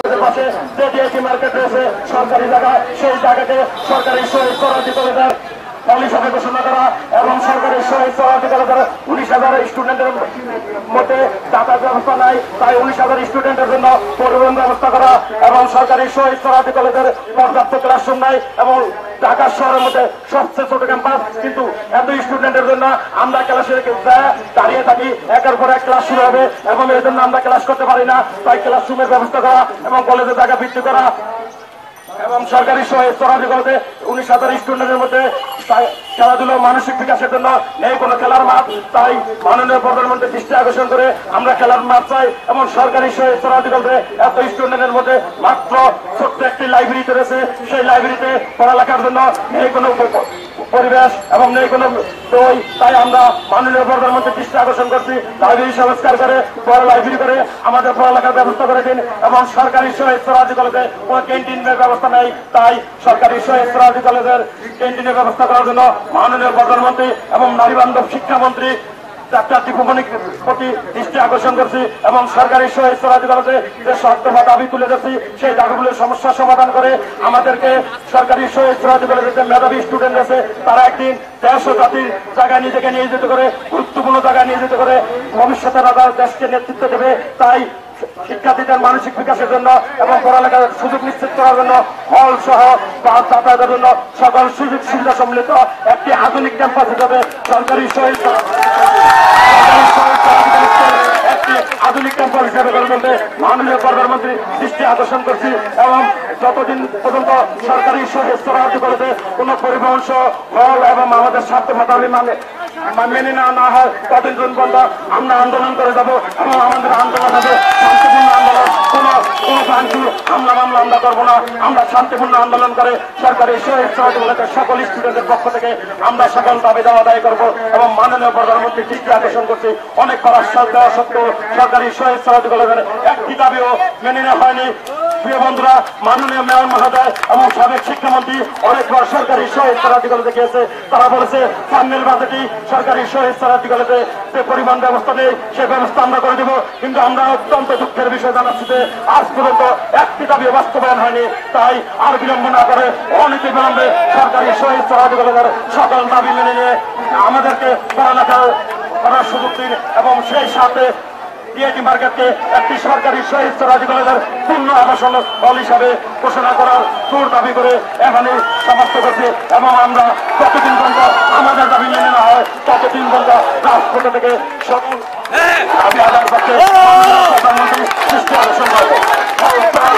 পাশে যে DIT market রয়েছে সরকারি জায়গা, সেই জায়গাকে সরকারি শহীদ সরাসরি কলেজের হিসাবে ঘোষণা করা এবং সরকারি শহীদ সরাসরি কলেজের 19,000 স্টুডেন্টের মধ্যে যাতায়াত ব্যবস্থা নাই, তাই 19,000 স্টুডেন্টের জন্য পরিবহন ব্যবস্থা করা এবং সরকারি শহীদ সরাসরি কলেজের পর্যাপ্ত ক্লাসরুম নাই এবং ঢাকা শহরের মধ্যে সবচেয়ে ছোট ক্যাম্পাস, কিন্তু এত স্টুডেন্টের জন্য আমরা ক্লাসে দাঁড়িয়ে থাকি, একের পর এক ক্লাস শুরু হবে এবং এর জন্য আমরা ক্লাস করতে পারি না, তাই ক্লাসরুমের ব্যবস্থা করা এবং কলেজের জায়গা বৃদ্ধি করা এবং সরকারি শহীদ সরাসরি কলেজে 19,000 স্টুডেন্টের মধ্যে খেলাধুলা মানসিক বিকাশের জন্য নেই কোনো খেলার মাঠ, তাই মাননীয় প্রধানমন্ত্রীর দৃষ্টি আকর্ষণ করে আমরা খেলার মাঠ চাই এবং সরকারি শহীদ সরাসরি কলেজে এত স্টুডেন্টের মধ্যে মাত্র ছোট্ট একটি লাইব্রেরিতে রয়েছে, সেই লাইব্রেরিতে পড়ালেখার জন্য নেই কোনো পরিবেশ এবং নেই কোনো বই, তাই আমরা মাননীয় প্রধানমন্ত্রীর দৃষ্টি আকর্ষণ করছি লাইব্রেরি সংস্কার করে বড় লাইব্রেরি করে আমাদের পড়ালেখার ব্যবস্থা করে দিন এবং সরকারি শহীদ সরাসরি কলেজে কোনো ক্যান্টিনের ব্যবস্থা নেই, তাই সরকারি শহীদ সরাসরি কলেজের ক্যান্টিনের ব্যবস্থা করার জন্য মাননীয় প্রধানমন্ত্রী এবং নারী বান্ধব শিক্ষামন্ত্রী ডাক্তার দীপুমণির প্রতি দৃষ্টি আকর্ষণ করছি এবং সরকারি শহীদ সরাসরি কলেজে যে শর্তফা দাবি তুলে যাচ্ছি সেই দাবিগুলোর সমস্যার সমাধান করে আমাদেরকে সরকারি শহীদ সরাসরি কলেজের যে মেধাবী স্টুডেন্ট আছে তারা একদিন দেশ ও জাতির জায়গায় নিজেকে নিয়ে যেতে করে, গুরুত্বপূর্ণ জায়গায় নিয়ে যেতে করে, ভবিষ্যতে তারা দেশকে নেতৃত্ব দেবে, তাই শিক্ষার্থীদের মানসিক বিকাশের জন্য এবং পড়ালেখার সুযোগ নিশ্চিত করার জন্য হল সহ বাস যাতায়াতের জন্য সকল সুযোগ সুবিধা সম্মিলিত একটি আধুনিক ক্যাম্পাস হিসাবে সরকারি শহীদ একটি আধুনিক ক্যাম্পাস হিসাবে গড়ে মাননীয় প্রধানমন্ত্রী দৃষ্টি আকর্ষণ করছি এবং যতদিন পর্যন্ত সরকারি শহীদ সরাসরি কলেজে কোনো পরিবহন সহ হল এবং আমাদের স্বার্থ দাবি মেনে না হয় ততদিন পর্যন্ত আমরা আন্দোলন করে যাব এবং আমাদের আন্দোলন হবে শান্তিপূর্ণ আন্দোলন, কোনো ভাঙচুর হামলা মামলা আমরা করবো না, আমরা শান্তিপূর্ণ আন্দোলন করে সরকারি শহীদ সরাসরি কলেজের সকল স্টুডেন্টের পক্ষ থেকে আমরা সকল দাবি দেওয়া আদায় করবো এবং মাননীয় প্রধানমন্ত্রী দৃষ্টি আকর্ষণ করছি অনেক পরাশ্বাস দেওয়া সত্ত্বেও সরকারি শহীদ সরাসরি কলেজের একটি দাবিও মেনে নেওয়া হয়নি। প্রিয় বন্ধুরা, মাননীয় মেয়র মহোদয় এবং সাবেক শিক্ষামন্ত্রী অনেকবার সরকারি শহীদ সরাসরি কলেজে গিয়েছে, তারা বলেছে সামনের বাজেটেই সরকারি শহীদ সরাসরি কলেজে যে পরিবহন ব্যবস্থা নেই সে ব্যবস্থা আমরা করে দেব, কিন্তু আমরা অত্যন্ত দুঃখের বিষয় জানাচ্ছি যে আজ পর্যন্ত একটি দাবিও বাস্তবায়ন হয়নি, তাই আর বিলম্ব না করে অনতি বিলম্বে সরকারি শহীদ সরাসরি কলেজের সকল দাবি মেনে নিয়ে আমাদেরকে পড়ালেখা করার সুযোগ দিন এবং সেই সাথে ডিআইটি মার্কেটকে একটি সরকারি শহীদ সরাসরি কলেজের পূর্ণ আবাসন হল হিসাবে ঘোষণা করার জোর দাবি করে এখানে সমাপ্ত করছি এবং আমরা যতদিন পর্যন্ত আমাদের দাবি মেনে না হয় ততদিন পর্যন্ত রাজপথ থেকে সকল দাবি আদায়ের পক্ষে প্রধানমন্ত্রী দৃষ্টি আকর্ষণ করবো।